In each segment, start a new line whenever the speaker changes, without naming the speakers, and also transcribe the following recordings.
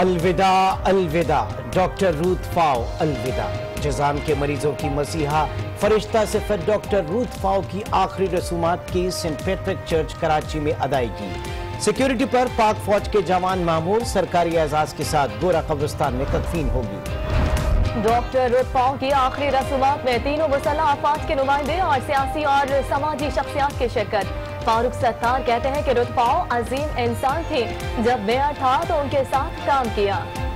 अलविदा अलविदा, doctor Ruth फाओ अलविदा। जजाम के मरीजों की मसीहा फरिश्ता सिफत डॉक्टर रूथ फाओ की आखिरी रसूमात की सेंट पैट्रिक चर्च कराची में अदायगी। सिक्योरिटी पर पाक फौज के जवान मामूर सरकारी एजाज के साथ गोरा कब्रिस्तान में तदफीन होगी।
डॉक्टर रूथ फाओ की आखिरी रसूमात में तीनों मुसल्लह अफवाज के नुमाइंदे और सियासी और समाजी शख्सियात की शिरकत। फारूक सत्तार कहते हैं कि रूथ फाओ अजीम इंसान थे, जब मेयर था तो उनके साथ काम किया।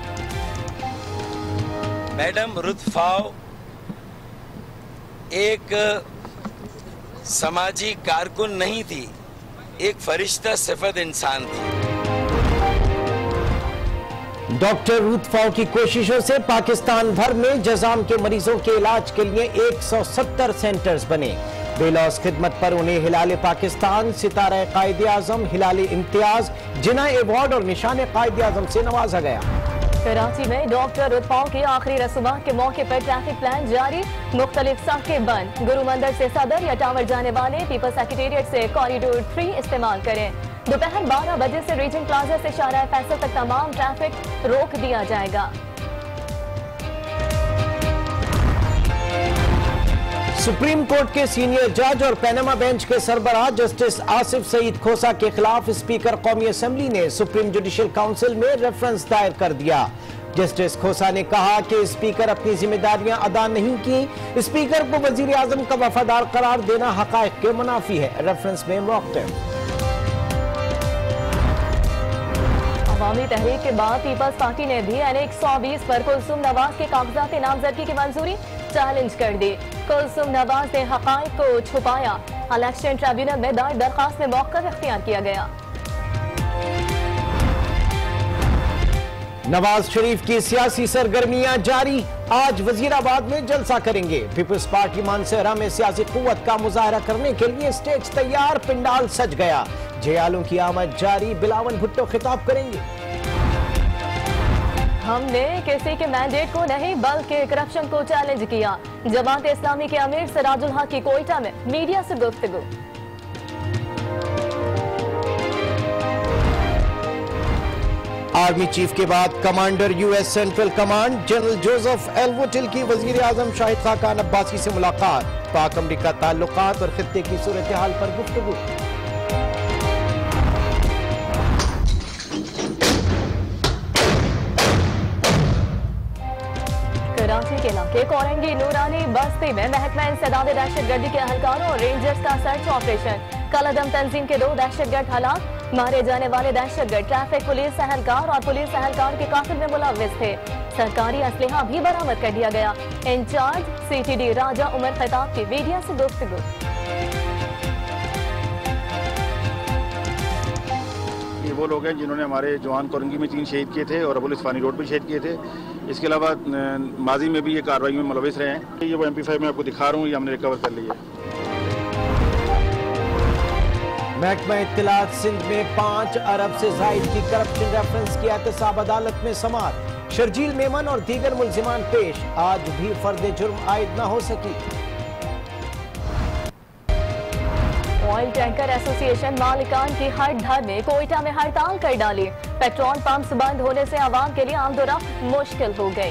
मैडम रूथ फाओ एक समाजी कारकुन नहीं थी, एक फरिश्ता सिफत इंसान थी।
डॉक्टर रूथ फाओ की कोशिशों से पाकिस्तान भर में जजाम के मरीजों के इलाज के लिए 170 सेंटर्स बने। बेलौस खिदमत पर उन्हें हिलाल पाकिस्तान, सितारा कायदे आजम, हिलाल इम्तियाज, जिना अवार्ड और निशान कायदे आजम से नवाजा गया।
कराची में डॉक्टर रूथ फाओ की आखिरी रसूमात के मौके पर ट्रैफिक प्लान जारी, मुख्तलिफ सड़कें बंद। गुरु मंदिर से सदर या टावर जाने वाले पीपल सेक्रेटेरिएट से कॉरिडोर 3 इस्तेमाल करें। दोपहर 12 बजे से रीजन प्लाजा से शाहराह फैसल तक तमाम ट्रैफिक रोक दिया जाएगा।
सुप्रीम कोर्ट के सीनियर जज और पैनामा बेंच के सरबराह जस्टिस आसिफ सईद खोसा के खिलाफ स्पीकर कौमी असेंबली ने सुप्रीम जुडिशल काउंसिल में रेफरेंस दायर कर दिया। जस्टिस खोसा ने कहा कि स्पीकर अपनी जिम्मेदारियां अदा नहीं की, स्पीकर को वजीर आजम का वफादार करार देना हकायक के मुनाफी है। रेफरेंस में मौक़िफ़।
अवामी तहरीक के बाद पीपल्स पार्टी ने भी NA 120 पर कुलसुम नवाज के कागजात नामजदगी की मंजूरी चैलेंज कर दी। कुलसुम नवाज ने हकायक को छुपाया, इलेक्शन ट्रिब्यूनल में दायर दरखास्त में मौक़िफ़ इख्तियार किया गया।
नवाज शरीफ की सियासी सरगर्मियां जारी, आज वजीराबाद में जलसा करेंगे। पीपल्स पार्टी मानसहरा में सियासी कुव्वत का मुजाहरा करने के लिए स्टेज तैयार, पिंडाल सज गया। जयालों की आमद जारी, बिलावल भुट्टो खिताब करेंगे।
हमने किसी के मैंडेट को नहीं बल्कि करप्शन को चैलेंज किया। जमात इस्लामी के अमीर सिराजुल हक की कोयटा में मीडिया से गुफ्तगू।
आर्मी चीफ के बाद commander US central command general Joseph L Votel की वजीर आजम शाहिद खाकान अब्बासी से मुलाकात। पाक अमरीका ताल्लुकात और खित्ते की सूरत हाल पर गुफ्तगू।
कराची के इलाके कोरंगी नूरानी बस्ती में महकमा इंसदाद दहशतगर्दी के अहलकारों और रेंजर्स का सर्च ऑपरेशन। कलअदम तंजीम के 2 दहशतगर्द हलाक, मारे जाने वाले दहशतगर्द ट्रैफिक पुलिस एहलकार और पुलिस एहलकार के कातिल में मुलव्विस थे। सरकारी असलहा भी बरामद कर दिया गया। इंचार्ज CTD राजा उमर खिताब की मीडिया से गुफ्तगू।
ये वो लोग हैं जिन्होंने हमारे जवान कोरंगी में 3 शहीद किए थे और अबुल इस्फानी रोड पर शहीद किए थे। इसके अलावा माजी में भी ये कार्रवाई में मुलव्विस रहे हैं। ये वो MP5 मैं आपको दिखा रहा हूँ, ये हमने रिकवर कर लिया है।
महकमा इत्तलात सिंध में 5 अरब से जायद की करप्शन रेफरेंस की एहतसाब अदालत में समाअत। शर्जील मेमन और दीगर मुल्जिमान पेश, आज भी फर्द जुर्म आयद न हो सकी।
ऑयल टैंकर एसोसिएशन मालिकान की हर धर में कोयटा में हड़ताल कर डाली। पेट्रोल पंप्स बंद होने से आवाम के लिए आमदोरफ्त मुश्किल हो गई।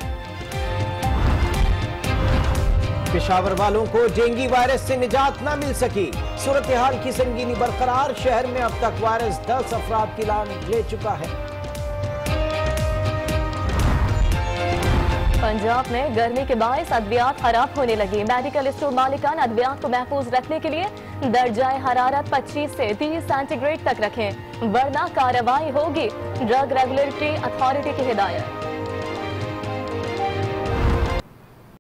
पेशावर वालों को डेंगू वायरस से निजात न मिल सकी, सूरत हाल की संगीनी बरकरार। शहर में अब तक वायरस 10 अफराद की जान ले चुका है।
पंजाब में गर्मी के बायस अद्वियात खराब होने लगी। मेडिकल स्टोर मालिकान अद्वियात को महफूज रखने के लिए दर्जाए हरारत 25 से 30 सेंटीग्रेड तक रखें, वरना कार्रवाई होगी। ड्रग रेगुलेटरी अथॉरिटी की हिदायत।